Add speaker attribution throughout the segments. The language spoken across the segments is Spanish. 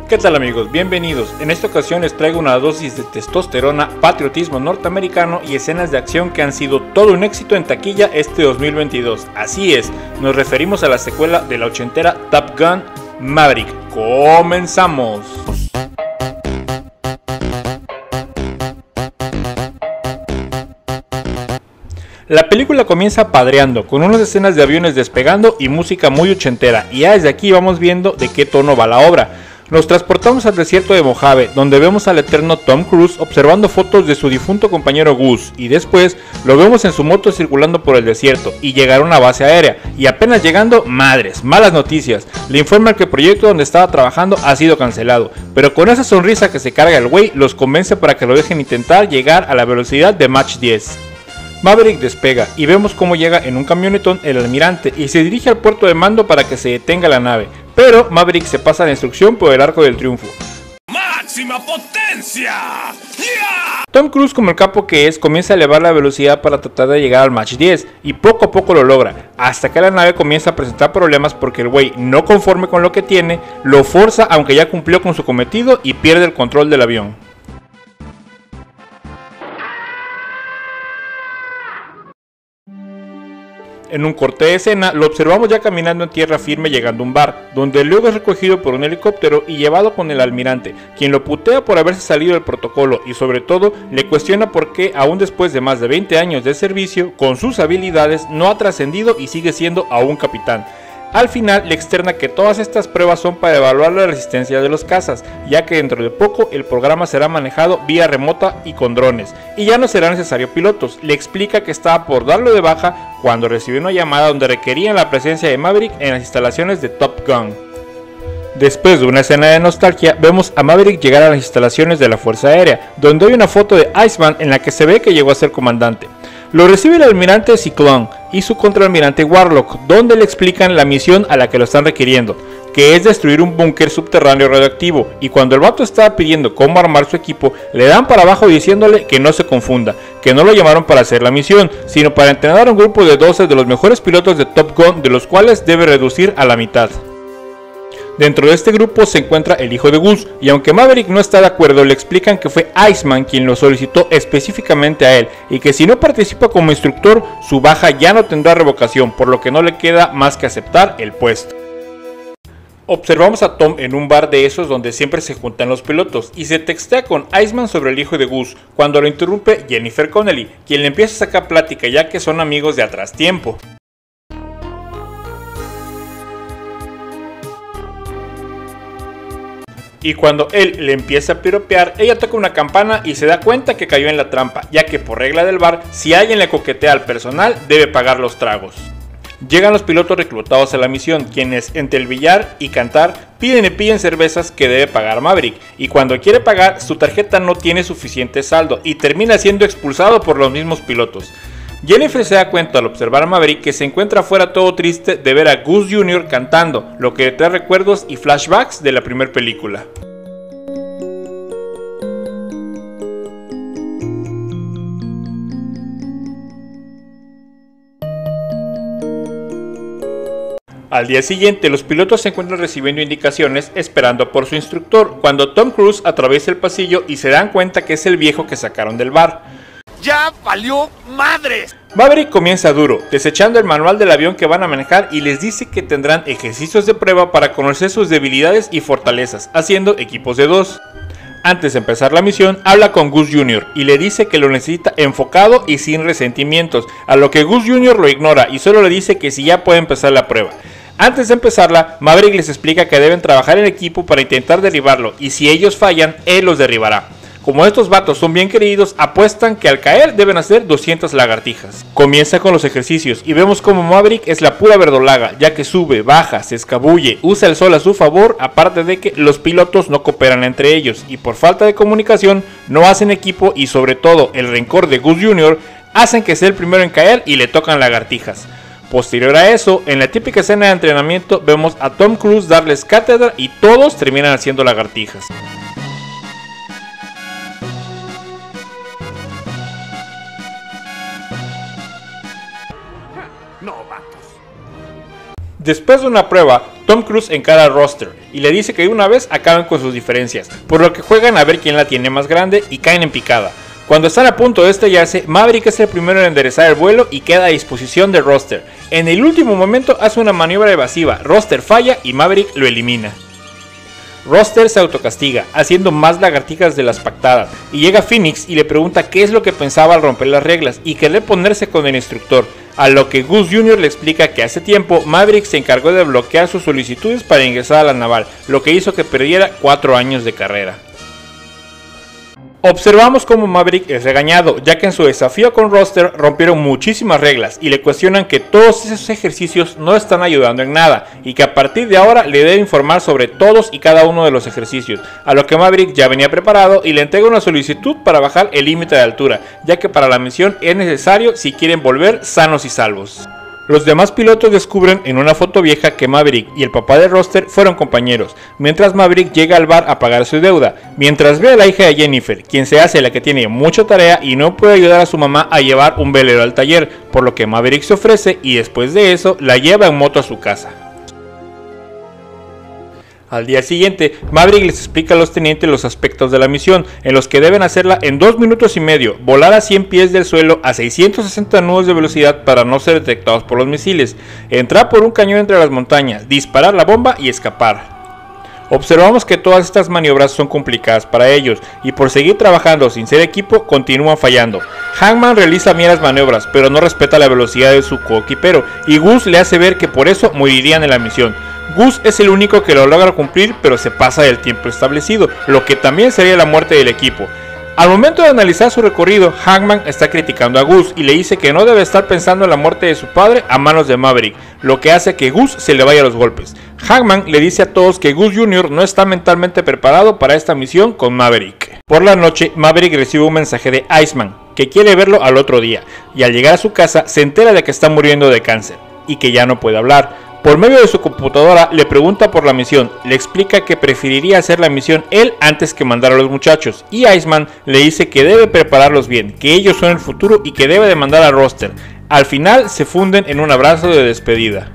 Speaker 1: ¿Qué tal amigos? Bienvenidos. En esta ocasión les traigo una dosis de testosterona, patriotismo norteamericano y escenas de acción que han sido todo un éxito en taquilla este 2022. Así es, nos referimos a la secuela de la ochentera Top Gun Maverick. ¡Comenzamos! La película comienza padreando, con unas escenas de aviones despegando y música muy ochentera, y ya desde aquí vamos viendo de qué tono va la obra. Nos transportamos al desierto de Mojave, donde vemos al eterno Tom Cruise observando fotos de su difunto compañero Gus, y después lo vemos en su moto circulando por el desierto, y llegar a una base aérea, y apenas llegando, madres, malas noticias, le informan que el proyecto donde estaba trabajando ha sido cancelado, pero con esa sonrisa que se carga el güey, los convence para que lo dejen intentar llegar a la velocidad de Mach 10. Maverick despega y vemos cómo llega en un camionetón el almirante y se dirige al puerto de mando para que se detenga la nave, pero Maverick se pasa la instrucción por el arco del triunfo.
Speaker 2: ¡Máxima potencia! ¡Yeah!
Speaker 1: Tom Cruise, como el capo que es, comienza a elevar la velocidad para tratar de llegar al Mach 10 y poco a poco lo logra, hasta que la nave comienza a presentar problemas porque el güey, no conforme con lo que tiene, lo forza aunque ya cumplió con su cometido y pierde el control del avión. En un corte de escena, lo observamos ya caminando en tierra firme llegando a un bar, donde luego es recogido por un helicóptero y llevado con el almirante, quien lo putea por haberse salido del protocolo y sobre todo le cuestiona por qué aún después de más de 20 años de servicio, con sus habilidades no ha trascendido y sigue siendo aún capitán. Al final le externa que todas estas pruebas son para evaluar la resistencia de los cazas, ya que dentro de poco el programa será manejado vía remota y con drones, y ya no será necesario pilotos. Le explica que estaba por darlo de baja cuando recibió una llamada donde requerían la presencia de Maverick en las instalaciones de Top Gun. Después de una escena de nostalgia, vemos a Maverick llegar a las instalaciones de la Fuerza Aérea, donde hay una foto de Iceman en la que se ve que llegó a ser comandante. Lo recibe el almirante Ciclón y su contraalmirante Warlock, donde le explican la misión a la que lo están requiriendo, que es destruir un búnker subterráneo radioactivo, y cuando el vato estaba pidiendo cómo armar su equipo, le dan para abajo diciéndole que no se confunda, que no lo llamaron para hacer la misión, sino para entrenar a un grupo de 12 de los mejores pilotos de Top Gun, de los cuales debe reducir a la mitad. Dentro de este grupo se encuentra el hijo de Gus, y aunque Maverick no está de acuerdo, le explican que fue Iceman quien lo solicitó específicamente a él, y que si no participa como instructor, su baja ya no tendrá revocación, por lo que no le queda más que aceptar el puesto. Observamos a Tom en un bar de esos donde siempre se juntan los pilotos, y se textea con Iceman sobre el hijo de Gus, cuando lo interrumpe Jennifer Connelly, quien le empieza a sacar plática ya que son amigos de atrás tiempo. Y cuando él le empieza a piropear, ella toca una campana y se da cuenta que cayó en la trampa, ya que por regla del bar, si alguien le coquetea al personal, debe pagar los tragos. Llegan los pilotos reclutados a la misión, quienes entre el billar y cantar piden y piden cervezas que debe pagar Maverick, y cuando quiere pagar, su tarjeta no tiene suficiente saldo y termina siendo expulsado por los mismos pilotos. Jennifer se da cuenta al observar a Maverick que se encuentra afuera todo triste de ver a Gus Jr. cantando, lo que le trae recuerdos y flashbacks de la primera película. Al día siguiente, los pilotos se encuentran recibiendo indicaciones esperando por su instructor, cuando Tom Cruise atraviesa el pasillo y se dan cuenta que es el viejo que sacaron del bar.
Speaker 2: ¡Ya valió madres!
Speaker 1: Maverick comienza duro, desechando el manual del avión que van a manejar y les dice que tendrán ejercicios de prueba para conocer sus debilidades y fortalezas, haciendo equipos de 2. Antes de empezar la misión, habla con Gus Jr. y le dice que lo necesita enfocado y sin resentimientos, a lo que Gus Jr. lo ignora y solo le dice que si ya puede empezar la prueba. Antes de empezarla, Maverick les explica que deben trabajar en equipo para intentar derribarlo y si ellos fallan, él los derribará. Como estos vatos son bien queridos, apuestan que al caer deben hacer 200 lagartijas. Comienza con los ejercicios y vemos como Maverick es la pura verdolaga, ya que sube, baja, se escabulle, usa el sol a su favor, aparte de que los pilotos no cooperan entre ellos y por falta de comunicación no hacen equipo y sobre todo el rencor de Gus Jr. hacen que sea el primero en caer y le tocan lagartijas. Posterior a eso, en la típica escena de entrenamiento vemos a Tom Cruise darles cátedra y todos terminan haciendo lagartijas.
Speaker 2: Novatos.
Speaker 1: Después de una prueba, Tom Cruise encara a Roster y le dice que de una vez acaben con sus diferencias, por lo que juegan a ver quién la tiene más grande y caen en picada. Cuando están a punto de estrellarse, Maverick es el primero en enderezar el vuelo y queda a disposición de Roster. En el último momento hace una maniobra evasiva, Roster falla y Maverick lo elimina. Roster se autocastiga, haciendo más lagartijas de las pactadas, y llega Phoenix y le pregunta qué es lo que pensaba al romper las reglas y querer ponerse con el instructor, a lo que Goose Jr. le explica que hace tiempo Maverick se encargó de bloquear sus solicitudes para ingresar a la naval, lo que hizo que perdiera 4 años de carrera. Observamos cómo Maverick es regañado, ya que en su desafío con Roster rompieron muchísimas reglas y le cuestionan que todos esos ejercicios no están ayudando en nada y que a partir de ahora le debe informar sobre todos y cada uno de los ejercicios, a lo que Maverick ya venía preparado y le entrega una solicitud para bajar el límite de altura, ya que para la misión es necesario si quieren volver sanos y salvos. Los demás pilotos descubren en una foto vieja que Maverick y el papá de Roster fueron compañeros, mientras Maverick llega al bar a pagar su deuda, mientras ve a la hija de Jennifer, quien se hace la que tiene mucha tarea y no puede ayudar a su mamá a llevar un velero al taller, por lo que Maverick se ofrece y después de eso la lleva en moto a su casa. Al día siguiente, Maverick les explica a los tenientes los aspectos de la misión, en los que deben hacerla en 2 minutos y medio, volar a 100 pies del suelo a 660 nudos de velocidad para no ser detectados por los misiles, entrar por un cañón entre las montañas, disparar la bomba y escapar. Observamos que todas estas maniobras son complicadas para ellos, y por seguir trabajando sin ser equipo, continúan fallando. Hangman realiza bien las maniobras, pero no respeta la velocidad de su coequipero, y Gus le hace ver que por eso morirían en la misión. Gus es el único que lo logra cumplir, pero se pasa del tiempo establecido, lo que también sería la muerte del equipo. Al momento de analizar su recorrido, Hangman está criticando a Gus y le dice que no debe estar pensando en la muerte de su padre a manos de Maverick, lo que hace que Gus se le vaya a los golpes. Hangman le dice a todos que Gus Jr. no está mentalmente preparado para esta misión con Maverick. Por la noche, Maverick recibe un mensaje de Iceman, que quiere verlo al otro día, y al llegar a su casa se entera de que está muriendo de cáncer, y que ya no puede hablar. Por medio de su computadora le pregunta por la misión, le explica que preferiría hacer la misión él antes que mandar a los muchachos, y Iceman le dice que debe prepararlos bien, que ellos son el futuro y que debe de mandar a Roster. Al final se funden en un abrazo de despedida.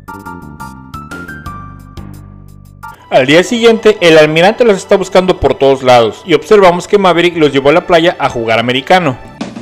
Speaker 1: Al día siguiente, el almirante los está buscando por todos lados, y observamos que Maverick los llevó a la playa a jugar americano.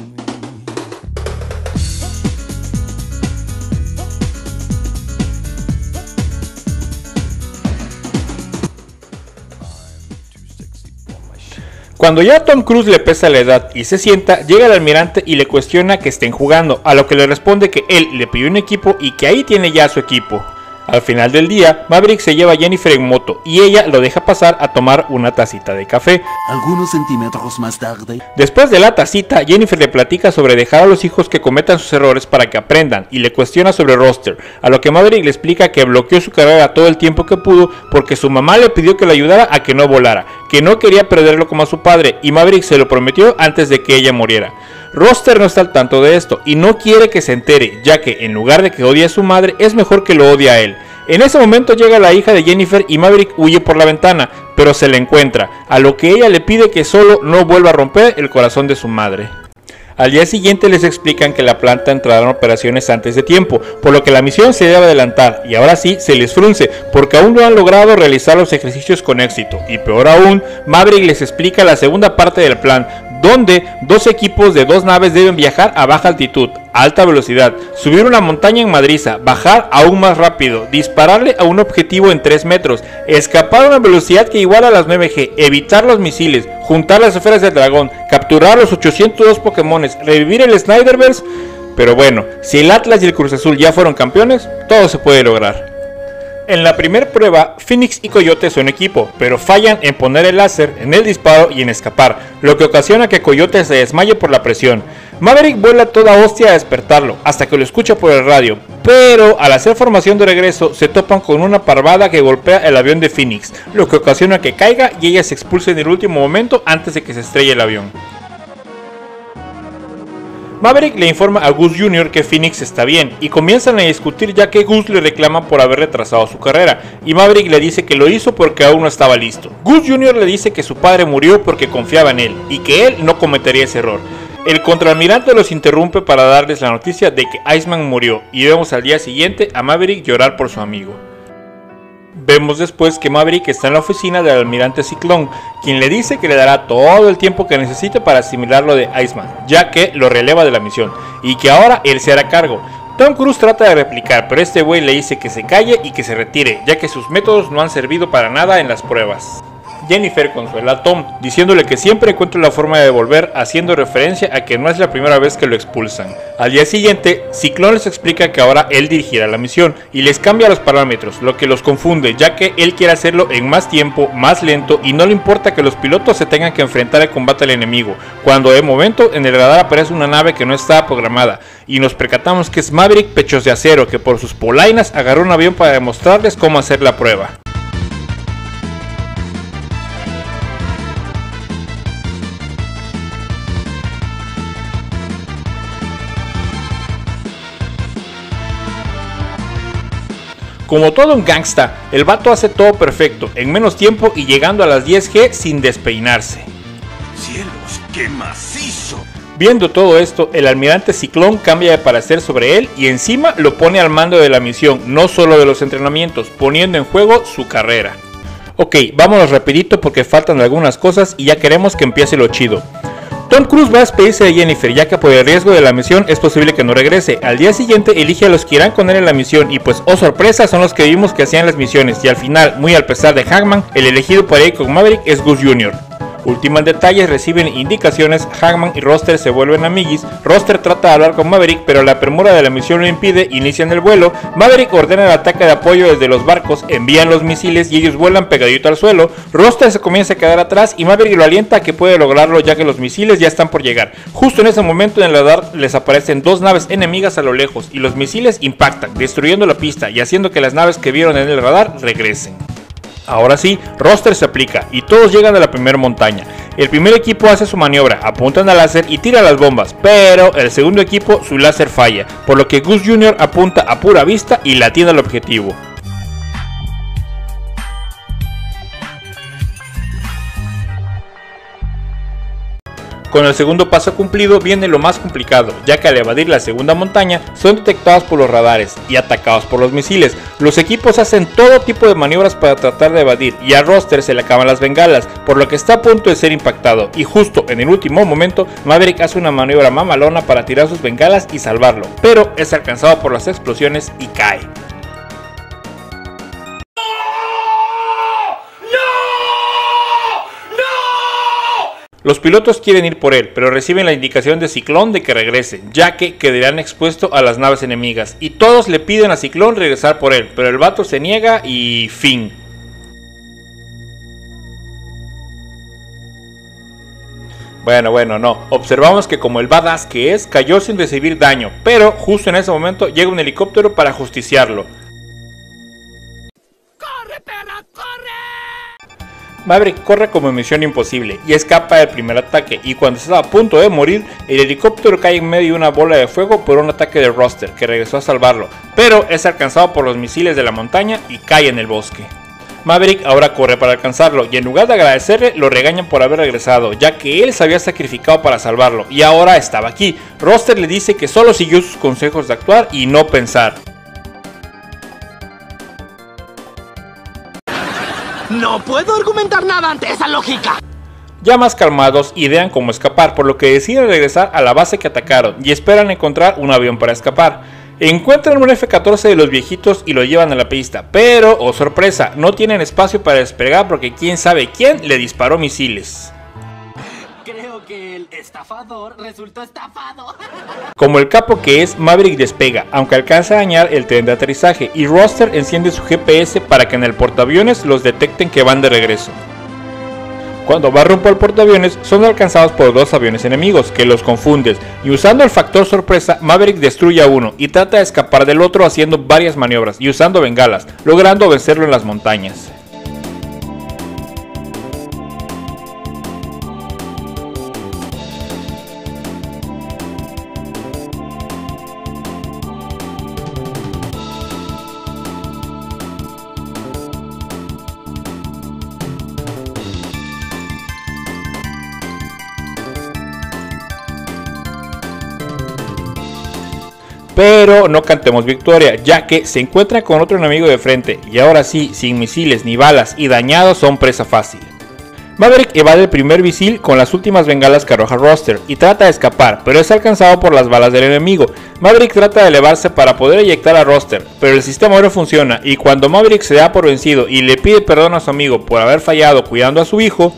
Speaker 1: Cuando ya a Tom Cruise le pesa la edad y se sienta, llega el almirante y le cuestiona que estén jugando, a lo que le responde que él le pidió un equipo y que ahí tiene ya su equipo. Al final del día, Maverick se lleva a Jennifer en moto y ella lo deja pasar a tomar una tacita de café.
Speaker 3: Algunos centímetros más tarde.
Speaker 1: Después de la tacita, Jennifer le platica sobre dejar a los hijos que cometan sus errores para que aprendan y le cuestiona sobre Roster, a lo que Maverick le explica que bloqueó su carrera todo el tiempo que pudo porque su mamá le pidió que le ayudara a que no volara, que no quería perderlo como a su padre y Maverick se lo prometió antes de que ella muriera. Roster no está al tanto de esto y no quiere que se entere, ya que en lugar de que odie a su madre, es mejor que lo odie a él. En ese momento llega la hija de Jennifer y Maverick huye por la ventana, pero se la encuentra, a lo que ella le pide que solo no vuelva a romper el corazón de su madre. Al día siguiente les explican que la planta entrará en operaciones antes de tiempo, por lo que la misión se debe adelantar y ahora sí se les frunce porque aún no han logrado realizar los ejercicios con éxito y peor aún, Maverick les explica la segunda parte del plan, donde 2 equipos de 2 naves deben viajar a baja altitud, a alta velocidad, subir una montaña en madriza, bajar aún más rápido, dispararle a un objetivo en 3 metros, escapar a una velocidad que iguala a las 9G, evitar los misiles, juntar las esferas del dragón, capturar los 802 Pokémones, revivir el Snyderverse. Pero bueno, si el Atlas y el Cruz Azul ya fueron campeones, todo se puede lograr. En la primera prueba, Phoenix y Coyote son equipo, pero fallan en poner el láser, en el disparo y en escapar, lo que ocasiona que Coyote se desmaye por la presión. Maverick vuela toda hostia a despertarlo, hasta que lo escucha por el radio, pero al hacer formación de regreso se topan con una parvada que golpea el avión de Phoenix, lo que ocasiona que caiga y ella se expulse en el último momento antes de que se estrelle el avión. Maverick le informa a Gus Jr. que Phoenix está bien y comienzan a discutir ya que Gus le reclama por haber retrasado su carrera y Maverick le dice que lo hizo porque aún no estaba listo. Gus Jr. le dice que su padre murió porque confiaba en él y que él no cometería ese error. El contraalmirante los interrumpe para darles la noticia de que Iceman murió y vemos al día siguiente a Maverick llorar por su amigo. Vemos después que Maverick está en la oficina del almirante Ciclón, quien le dice que le dará todo el tiempo que necesite para asimilar lo de Iceman, ya que lo releva de la misión, y que ahora él se hará cargo. Tom Cruise trata de replicar, pero este güey le dice que se calle y que se retire, ya que sus métodos no han servido para nada en las pruebas. Jennifer consuela a Tom, diciéndole que siempre encuentra la forma de volver, haciendo referencia a que no es la primera vez que lo expulsan. Al día siguiente, Ciclón les explica que ahora él dirigirá la misión, y les cambia los parámetros, lo que los confunde, ya que él quiere hacerlo en más tiempo, más lento, y no le importa que los pilotos se tengan que enfrentar al combate al enemigo, cuando de momento en el radar aparece una nave que no estaba programada, y nos percatamos que es Maverick Pechos de Acero, que por sus polainas agarró un avión para demostrarles cómo hacer la prueba. Como todo un gangsta, el vato hace todo perfecto, en menos tiempo y llegando a las 10G sin despeinarse.
Speaker 2: ¡Cielos, qué macizo!
Speaker 1: Viendo todo esto, el almirante Ciclón cambia de parecer sobre él y encima lo pone al mando de la misión, no solo de los entrenamientos, poniendo en juego su carrera. Ok, vámonos rapidito porque faltan algunas cosas y ya queremos que empiece lo chido. Tom Cruise va a despedirse de Jennifer, ya que por el riesgo de la misión es posible que no regrese. Al día siguiente elige a los que irán con él en la misión y pues oh sorpresa, son los que vimos que hacían las misiones, y al final, muy al pesar de Hagman, el elegido para ir con Maverick es Gus Jr. Última en detalles, reciben indicaciones, Hagman y Roster se vuelven amiguis, Roster trata de hablar con Maverick pero la premura de la misión lo impide, inician el vuelo, Maverick ordena el ataque de apoyo desde los barcos, envían los misiles y ellos vuelan pegadito al suelo, Roster se comienza a quedar atrás y Maverick lo alienta a que puede lograrlo ya que los misiles ya están por llegar. Justo en ese momento en el radar les aparecen dos naves enemigas a lo lejos y los misiles impactan, destruyendo la pista y haciendo que las naves que vieron en el radar regresen. Ahora sí, Roster se aplica y todos llegan a la primera montaña. El primer equipo hace su maniobra, apuntan al láser y tira las bombas, pero el segundo equipo su láser falla, por lo que Gus Jr. apunta a pura vista y le atiende al objetivo. Con el segundo paso cumplido viene lo más complicado, ya que al evadir la segunda montaña son detectados por los radares y atacados por los misiles. Los equipos hacen todo tipo de maniobras para tratar de evadir y a Roster se le acaban las bengalas, por lo que está a punto de ser impactado y justo en el último momento Maverick hace una maniobra mamalona para tirar sus bengalas y salvarlo, pero es alcanzado por las explosiones y cae. Los pilotos quieren ir por él, pero reciben la indicación de Ciclón de que regrese, ya que quedarán expuestos a las naves enemigas, y todos le piden a Ciclón regresar por él, pero el vato se niega y fin. Bueno, no, observamos que como el badass que es, cayó sin recibir daño, pero justo en ese momento llega un helicóptero para justiciarlo.
Speaker 2: ¡Corre, perra, corre!
Speaker 1: Maverick corre como en Misión Imposible y escapa del primer ataque, y cuando está a punto de morir, el helicóptero cae en medio de una bola de fuego por un ataque de Roster, que regresó a salvarlo, pero es alcanzado por los misiles de la montaña y cae en el bosque. Maverick ahora corre para alcanzarlo y en lugar de agradecerle lo regañan por haber regresado, ya que él se había sacrificado para salvarlo y ahora estaba aquí. Roster le dice que solo siguió sus consejos de actuar y no pensar.
Speaker 4: No puedo argumentar nada ante esa lógica.
Speaker 1: Ya más calmados, idean cómo escapar, por lo que deciden regresar a la base que atacaron y esperan encontrar un avión para escapar. Encuentran un F-14 de los viejitos y lo llevan a la pista, pero, oh sorpresa, no tienen espacio para despegar porque quién sabe quién le disparó misiles.
Speaker 4: Creo que el estafador resultó estafado.
Speaker 1: Como el capo que es, Maverick despega, aunque alcanza a dañar el tren de aterrizaje, y Roster enciende su GPS para que en el portaaviones los detecten que van de regreso. Cuando va rumbo al portaaviones, son alcanzados por dos aviones enemigos, que los confunden, y usando el factor sorpresa, Maverick destruye a uno y trata de escapar del otro haciendo varias maniobras y usando bengalas, logrando vencerlo en las montañas. Pero no cantemos victoria, ya que se encuentran con otro enemigo de frente y ahora sí, sin misiles ni balas y dañados, son presa fácil. Maverick evade el primer misil con las últimas bengalas que arroja Roster y trata de escapar, pero es alcanzado por las balas del enemigo. Maverick trata de elevarse para poder eyectar a Roster, pero el sistema no funciona y cuando Maverick se da por vencido y le pide perdón a su amigo por haber fallado cuidando a su hijo,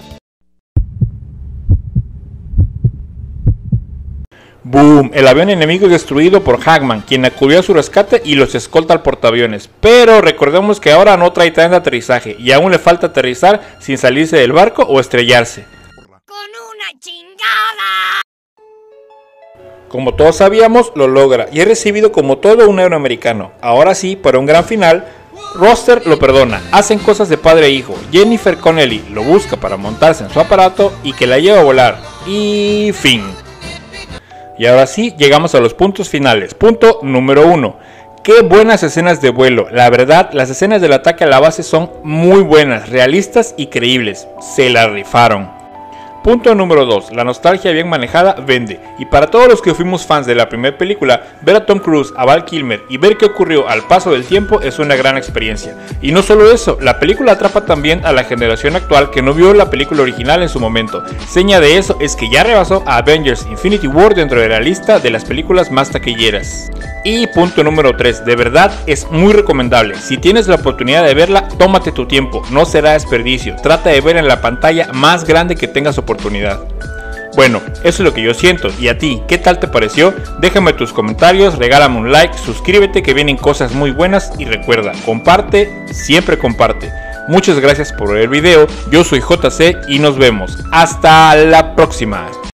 Speaker 1: ¡boom! El avión enemigo es destruido por Hackman, quien acudió a su rescate y los escolta al portaaviones. Pero recordemos que ahora no trae tren de aterrizaje y aún le falta aterrizar sin salirse del barco o estrellarse.
Speaker 2: ¡Con una chingada!
Speaker 1: Como todos sabíamos, lo logra y es recibido como todo un héroe americano. Ahora sí, para un gran final, Roster lo perdona, hacen cosas de padre e hijo. Jennifer Connelly lo busca para montarse en su aparato y que la lleva a volar. Y fin. Y ahora sí, llegamos a los puntos finales. Punto número 1. Qué buenas escenas de vuelo. La verdad, las escenas del ataque a la base son muy buenas, realistas y creíbles. Se la rifaron. Punto número 2. La nostalgia bien manejada vende. Y para todos los que fuimos fans de la primera película, ver a Tom Cruise, a Val Kilmer y ver qué ocurrió al paso del tiempo es una gran experiencia. Y no solo eso, la película atrapa también a la generación actual que no vio la película original en su momento. Seña de eso es que ya rebasó a Avengers Infinity War dentro de la lista de las películas más taquilleras. Y punto número 3, de verdad es muy recomendable. Si tienes la oportunidad de verla, tómate tu tiempo, no será desperdicio. Trata de ver en la pantalla más grande que tengas oportunidad. Bueno, eso es lo que yo siento. ¿Y a ti? ¿Qué tal te pareció? Déjame tus comentarios, regálame un like, suscríbete que vienen cosas muy buenas y recuerda, comparte, siempre comparte. Muchas gracias por ver el video, yo soy JC y nos vemos. Hasta la próxima.